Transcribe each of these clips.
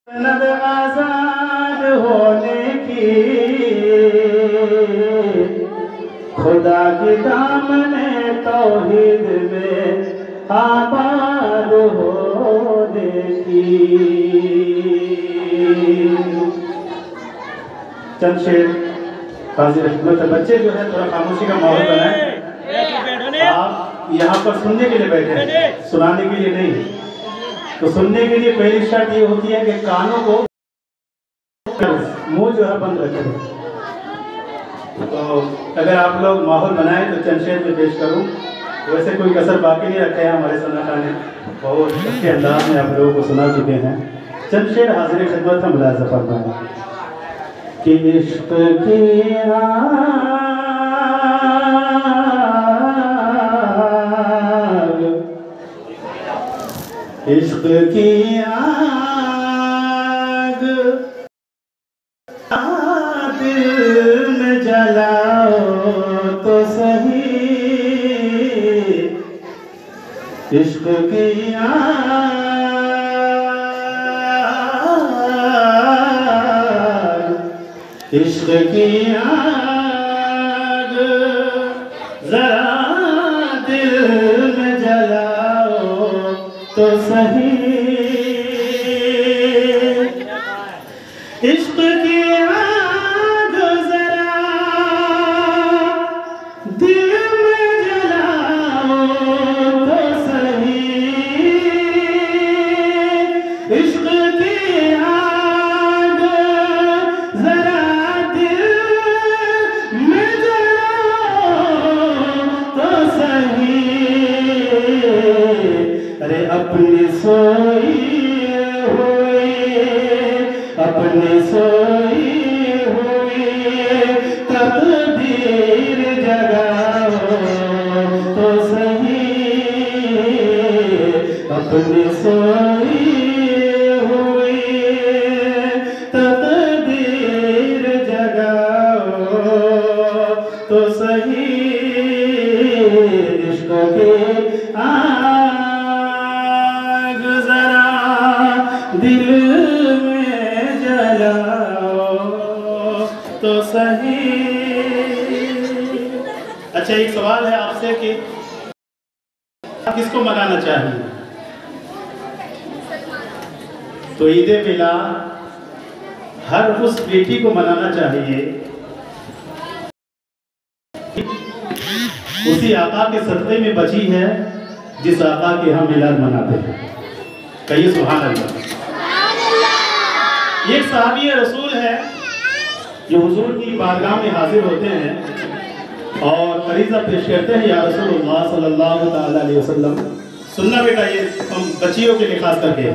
सनद आजाद होने की, खुदा की दामने तौहीद में आबाद होने की। चंद शेर हाजिर खिदमत। बच्चे जो है थोड़ा खामोशी का माहौल बनाए। आप यहाँ पर सुनने के लिए बैठे हैं, सुनाने के लिए नहीं। तो सुनने के लिए पहली शर्त ये होती है कि कानों को, मुंह जो है बंद रखें। तो अगर आप लोग माहौल बनाए तो चंद शेर में पेश करूं। वैसे कोई कसर बाकी नहीं रखे हैं हमारे सनाखा ने, बहुत अच्छे अंदाज में आप लोगों को सुना चुके हैं। चंद शेर हाजिर खिदमत में मुलाज़ा फरमाएं कि इश्क की आग, इश्क की आग दिल में जलाओ तो सही, इश्क की आग, इश्क की आग जरा दिल में जलाओ तो सही, इश्क की आग जरा दिल में जलाओ तो सही, इश्क की आग जरा दिल में जलाओ तो सही। अरे अपनी सोई हुई, अपनी सोई हुई तकदीर जगाओ तो सही, अपनी सोई हुई तकदीर जगाओ तो सही, इश्क के आग जरा दिल में जलाओ तो सही। अच्छा, एक सवाल है आपसे कि किसको मनाना चाहिए? तो ईद मिलाद हर उस बेटी को मनाना चाहिए उसी आका के सदक़े में बची है जिस आका के हम मिलाद मनाते हैं। कहिए सुभान अल्लाह। एक सहाबी रसूल है जो हुजूर की बारगाह में हाजिर होते हैं और अरीज़ा पेश करते हैं, या रसूलुल्लाह सल्लल्लाहु तआला अलैहि वसल्लम। सुनना बेटा, ये हम बच्चियों के लिए खास करके।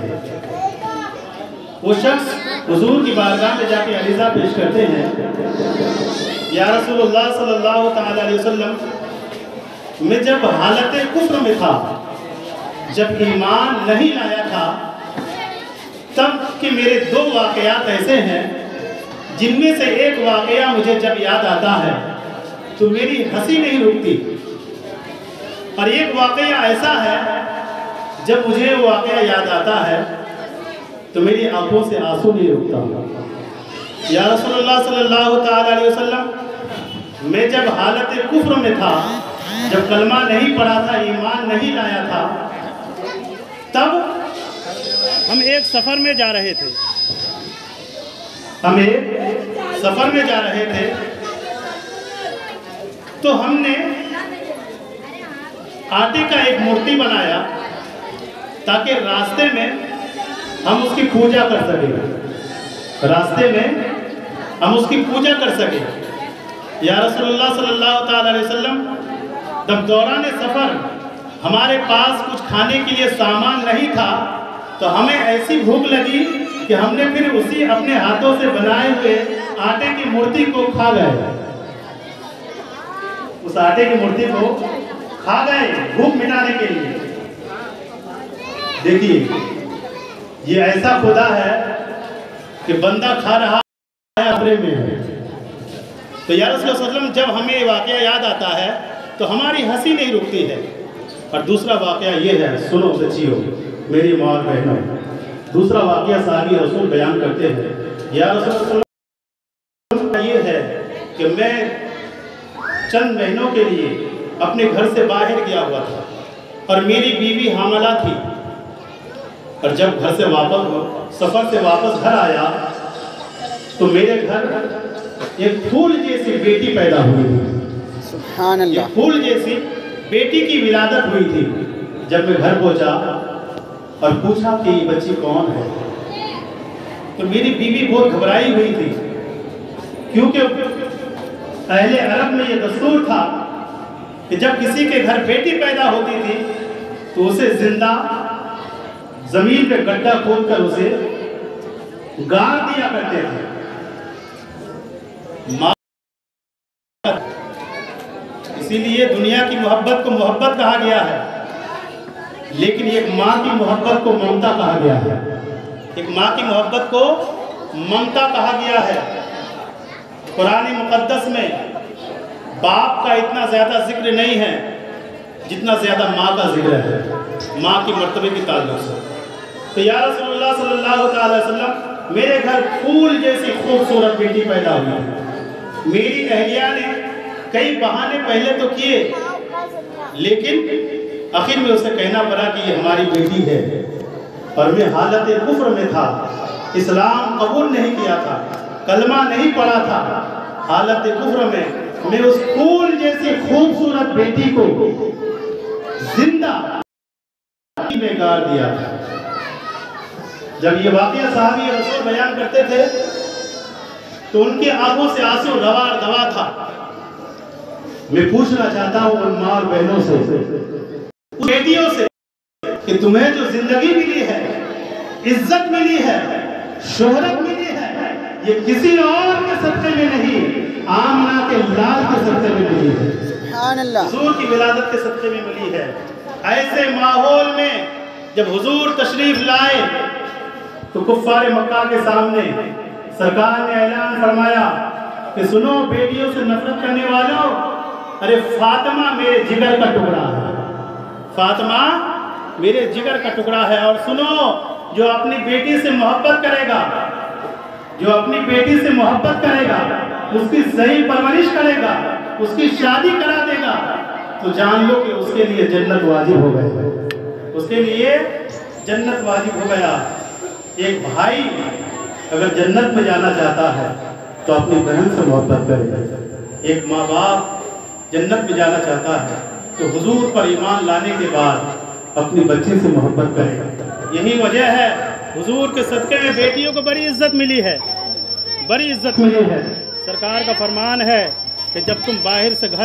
वो शख्स हुजूर की बारगाह में जाके अरीज़ा पेश करते हैं, या रसूलुल्लाह सल्लल्लाहु तआला अलैहि वसल्लम, मैं जब हालत कुफ्र में था, जब ईमान नहीं लाया था, तब के मेरे दो वाक़यात ऐसे हैं जिनमें से एक वाक़या मुझे जब याद आता है तो मेरी हंसी नहीं रुकती, और एक वाक़या ऐसा है जब मुझे वो वाक़या याद आता है तो मेरी आंखों से आंसू नहीं रुकता। या रसूलुल्लाह सल्लल्लाहु तआला अलैहि वसल्लम, मैं जब हालत कुफ्र में था, जब कलमा नहीं पढ़ा था, ईमान नहीं लाया था, तब हम एक सफ़र में जा रहे थे, हम एक सफ़र में जा रहे थे, तो हमने आटे का एक मूर्ति बनाया ताकि रास्ते में हम उसकी पूजा कर सकें, रास्ते में हम उसकी पूजा कर सकें। या रसूलुल्लाह सल्लल्लाहु तआला अलैहि वसल्लम, जब दौरान सफ़र हमारे पास कुछ खाने के लिए सामान नहीं था तो हमें ऐसी भूख लगी कि हमने फिर उसी अपने हाथों से बनाए हुए आटे की मूर्ति को खा गए, उस आटे की मूर्ति को खा गए भूख मिटाने के लिए। देखिए, ये ऐसा खुदा है कि बंदा खा रहा है अपने में है। तो या रसूलुल्लाह सल्लल्लाहु अलैहि वसल्लम, जब हमें ये वाक़या याद आता है तो हमारी हंसी नहीं रुकती है। और दूसरा वाक़या ये है, सुनो बच्चियों, मेरी माँ और बहनों, दूसरा वाक़या साहबी रसूल बयान करते हैं, या रसूल ये है कि मैं चंद महीनों के लिए अपने घर से बाहर गया हुआ था और मेरी बीवी हामला थी, और जब घर से वापस सफ़र से वापस घर आया तो मेरे घर एक फूल जैसी बेटी पैदा हुई थी। सुभान अल्लाह। फूल जैसी बेटी की विलादत हुई थी। जब मैं घर पहुंचा और पूछा कि ये बच्ची कौन है, तो मेरी बीवी बहुत घबराई हुई थी, क्योंकि पहले अरब में ये दस्तूर था कि जब किसी के घर बेटी पैदा होती थी तो उसे जिंदा जमीन पे गड्ढा खोदकर उसे गाड़ दिया करते थे। इसीलिए दुनिया की मोहब्बत को मोहब्बत कहा गया है, लेकिन एक माँ की मोहब्बत को ममता कहा गया है। एक माँ की मोहब्बत को ममता कहा गया है। कुरान मुक़द्दस में बाप का इतना ज़्यादा जिक्र नहीं है जितना ज़्यादा माँ का जिक्र है, माँ की मर्तबे की ताल्लुक़ से। तो या रसूलुल्लाह सल्लल्लाहु अलैहि वसल्लम, मेरे घर फूल जैसी खूबसूरत बेटी पैदा हुई। मेरी अहलिया ने कई बहाने पहले तो किए, लेकिन आखिर में उसे कहना पड़ा कि ये हमारी बेटी है, और मैं हालत कुफ्र में था, इस्लाम कबूल नहीं किया था, कलमा नहीं पढ़ा था। हालत कुफ्र में मैं उस फूल जैसी खूबसूरत बेटी को जिंदा में गाड़ दिया था। जब ये वाक़या साहबी रसूल बयान करते थे तो उनकी आंखों से आंसू रवा दवा था। मैं पूछना चाहता हूँ उन माँ और बहनों से, उन बेटियों से, कि तुम्हें जो जिंदगी मिली है, इज्जत मिली है, शोहरत मिली है, ये किसी और के सदक़े में नहीं, आमना के लाल के सदक़े में मिली है, हुजूर की विलादत के सदक़े में मिली है। ऐसे माहौल में जब हुजूर तशरीफ लाए तो कुफ़ार मक्का के सामने सरकार ने ऐलान फरमाया कि सुनो बेटियों से नफरत करने वालों, अरे फातिमा मेरे जिगर का टुकड़ा है, फातिमा मेरे जिगर का टुकड़ा है। और सुनो, जो अपनी बेटी से मोहब्बत करेगा, जो अपनी बेटी से मोहब्बत करेगा, उसकी सही परवरिश करेगा, उसकी शादी करा देगा, तो जान लो कि उसके लिए जन्नत वाजिब हो गई, उसके लिए जन्नत वाजिब हो गया। एक भाई अगर जन्नत में जाना चाहता है तो अपनी बहन से मोहब्बत करे। एक माँ बाप जन्नत में जाना चाहता है तो हुजूर पर ईमान लाने के बाद अपनी बच्ची से मोहब्बत करे। यही वजह है हुजूर के सदक़े में बेटियों को बड़ी इज्जत मिली है, बड़ी इज्जत मिली है। सरकार का फरमान है कि जब तुम बाहर से घर